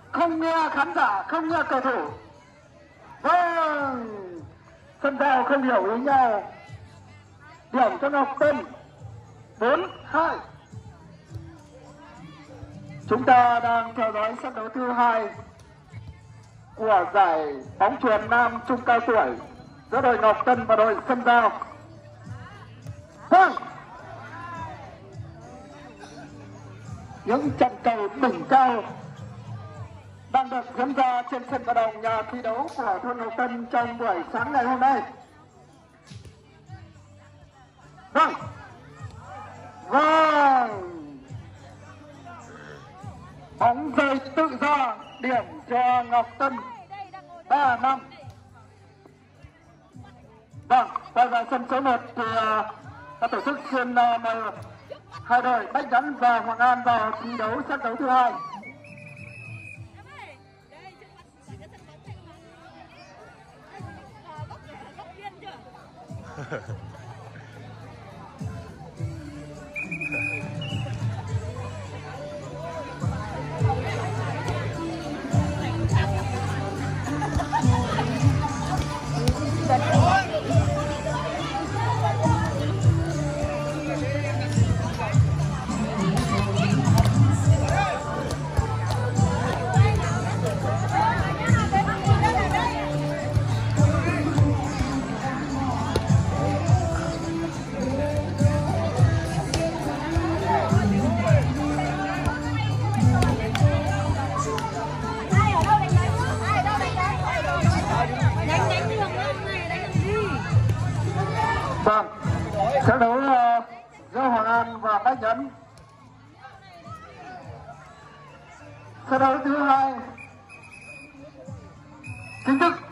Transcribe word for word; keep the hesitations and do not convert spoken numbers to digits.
không nghe khán giả, không nghe cầu thủ. Vâng, sân giao không hiểu ý nhau. Điểm cho Ngọc Tân bốn hai. Chúng ta đang theo dõi trận đấu thứ hai của giải bóng chuyền nam trung cao tuổi giữa đội Ngọc Tân và đội Sân Giao. Vâng, những trận cầu đỉnh cao đang được diễn ra trên sân vận động nhà thi đấu của thôn Ngọc Tân trong buổi sáng ngày hôm nay. Vâng, vâng, bóng rơi tự do, điểm cho Ngọc Tân ba năm. Vâng, quay vào sân số một thì các tổ chức xin mời hai đội Bách Nhẫn và Hoàng An vào thi đấu trận đấu thứ hai. Vâng, trận đấu uh, giữa Hoàng An và Bách Nhẫn. Trận đấu thứ hai chính thức